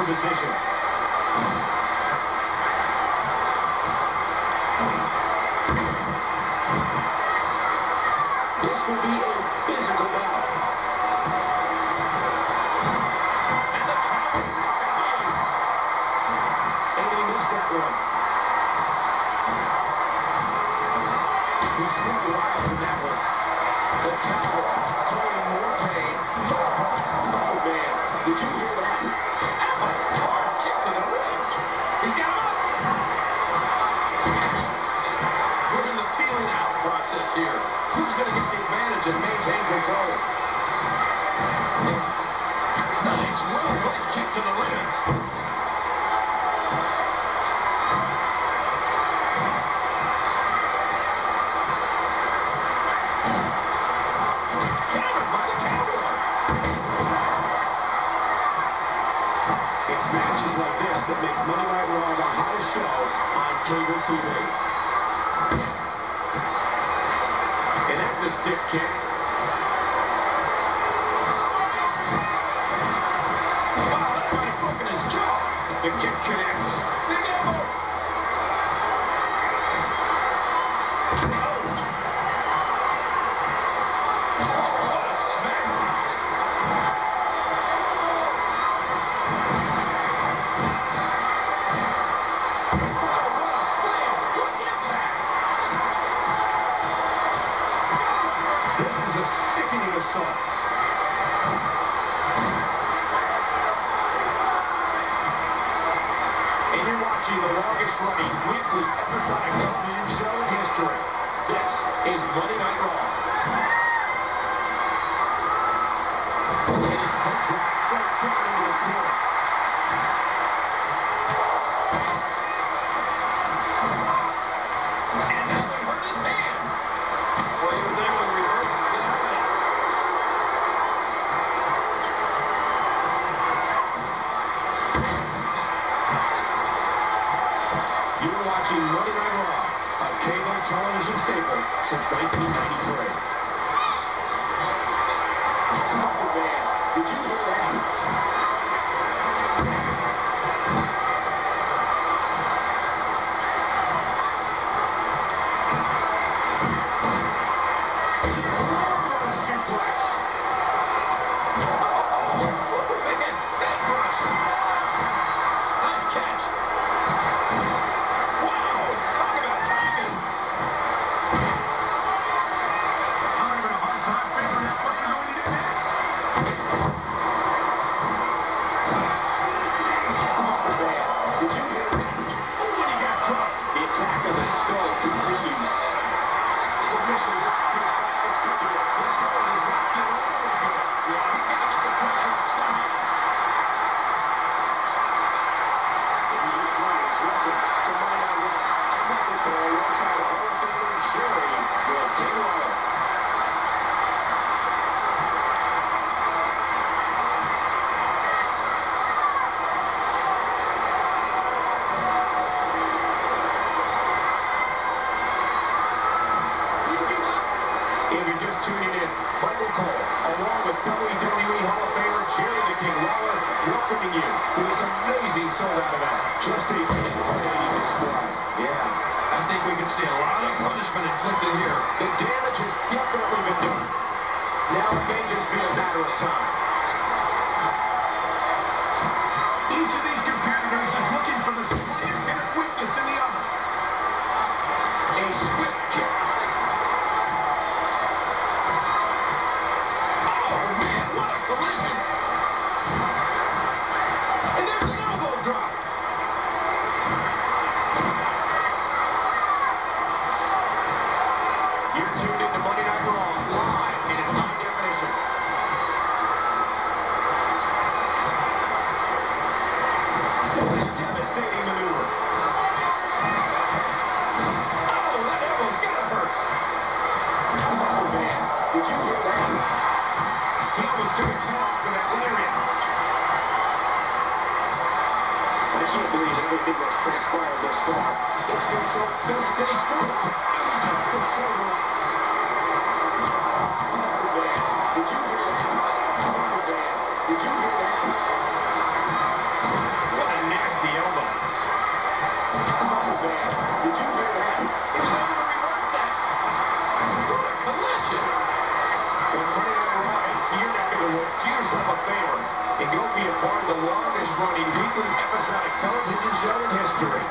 position. This will be a physical battle. And the counter continues. And he missed that one. He slipped wild in that one. The towel told more pain. Oh, man. Did you hear that? Ow! Hard kick to the ribs. He's got him up. We're in the feeling out process here. Who's going to get the advantage and maintain control? Nice, well-placed kick to the ribs. Countered by the Cowboy. It's matches like this that make Monday Night Raw the hottest show on cable TV. And that's a stiff kick. Wow, that might have broken his jaw. The kick connects. Big elbow. Oh, what a smack. Oh, what a slam. What impact. This is a sickening assault. And you're watching the longest-running weekly episodic television show in history. This is Monday Night Raw. And it's hook drop right down into the corner. And now they hurt his hand. Well, he was able to reverse it and get out of that. You're watching Monday Night Raw, a cable television staple since 1993. Oh, man. Did you hear that? Suplex. Oh, man. That crusher. Nice catch. Wow. Talk about timing. I'm having a hard time figuring out what you're going to do next. Oh, man. Did you hear that? Oh, and he got dropped. The attack on the skull continues. Submission locked in. It's cooking. This hold is locked in really good. Yeah, he's got to get the pressure up somehow. And this is welcome to Monday Night Raw. I'm Michael Cole alongside Hall of Famer Jerry with King Lawler. If you're just tuning in, Michael Cole, along with WWE Hall of Famer Jerry the King Lawler, welcoming you to this amazing sold-out event. Just a fascinating display. Yeah, I think we can see a lot of punishment inflicted here. The damage has definitely been done. Now it may just be a matter of time. Each of these competitors is looking for the slightest hint of weakness in the other. A swift kick. Collision. And there's an elbow drop. You're tuned into Monday Night Raw, live and in high definition. What a devastating maneuver. Oh, that elbow's gotta hurt. Oh, man. Did you hear that? He almost took his head off with that lariat. I can't believe everything that's transpired thus far. It's been so physically smooth. And he gets the shoulder up. Oh, man. Did you hear that? Oh, man. Did you hear that? of the woods, do yourself a favor and go be a part of the longest-running weekly episodic television show in history.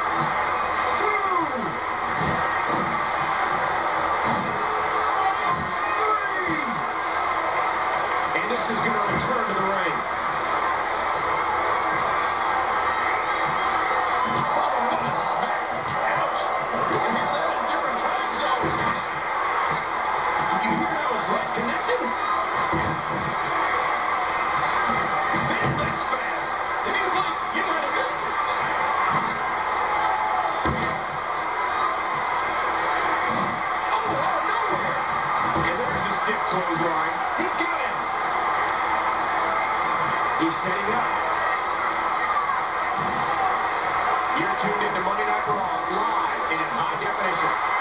And this is going to return to the ring. Clothesline. He got him. He's setting up. You're tuned into Monday Night Raw live and in high definition.